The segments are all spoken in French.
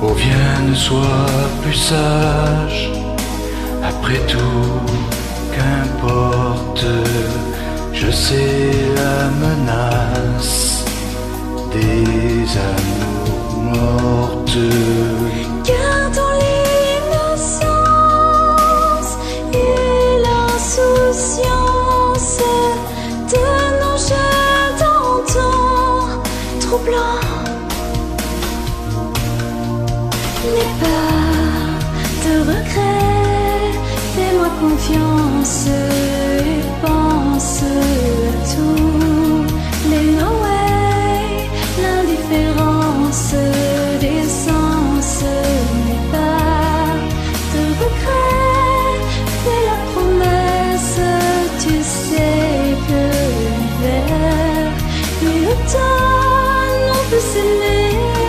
Oh viens, ne sois plus sage, après tout, qu'importe, je sais la menace des amours mortes. Gardons l'innocence et l'insouciance de nos jeux d'antan troublants. N'aie pas de regrets, fais-moi confiance et pense à tous les no way, l'indifférence des sens. N'aie pas de regrets, fais la promesse, tu sais que l'hiver et l'automne on peut s'aimer.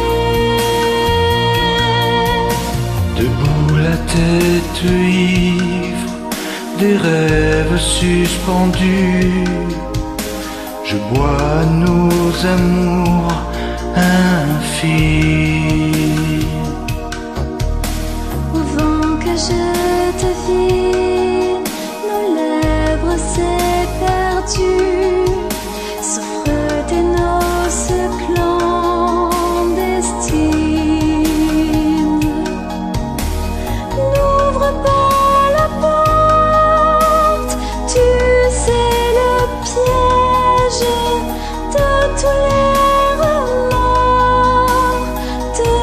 Debout la tête ivre, des rêves suspendus, je bois nos amours infimes. Au vent que je devine, nos lèvres s'est perdues, s'offrent des noces clandestines. N'ouvre pas la porte, tu sais le piège de tous les remords de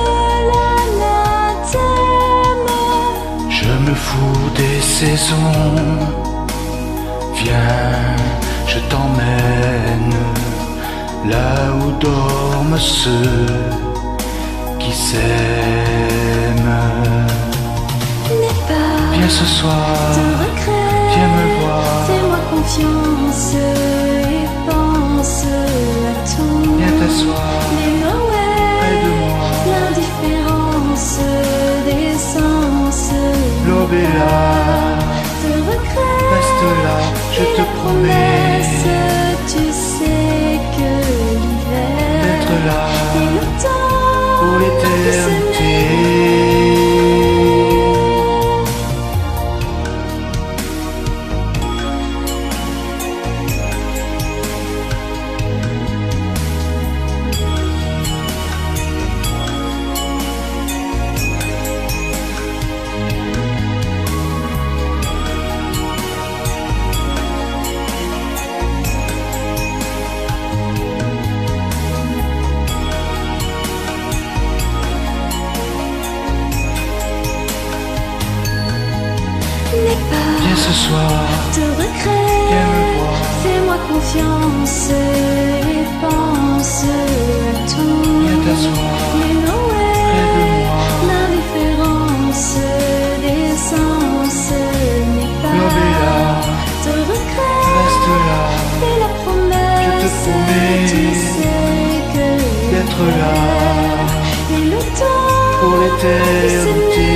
l'anathème. Je me fous des saisons, viens, je t'emmène là où dorment ceux qui s'aiment. N'aie pas Viens ce soir, de regrets, viens me voir, fais-moi confiance et pense à tout. viens t'asseoir Les no près de way, moi. l'indifférence des sens. L'aube est là, De regrets, reste là, je et te la promets promesse, tu sais que l'hiver d'être là et l'automne pour l'éternité. N'aie pas Viens ce soir, de regrets, viens me voir, fais-moi confiance et pense à tout. viens t'asseoir Les no près de way, moi. l'indifférence des sens. N'aie L'aube est là, pas de regrets, reste là, fais la promesse, je te promets tu sais que d'être là et l'automne pour l'éternité.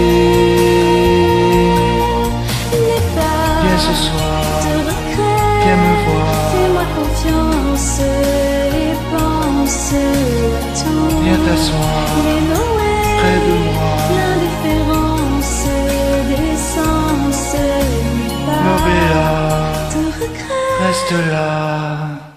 Viens ce soir, de regrets, viens me voir, fais-moi confiance et pense à tout. viens t'asseoir Les no way, près de moi. l'indifférence des sens. N'aie L'aube est là, pas de regrets. reste là.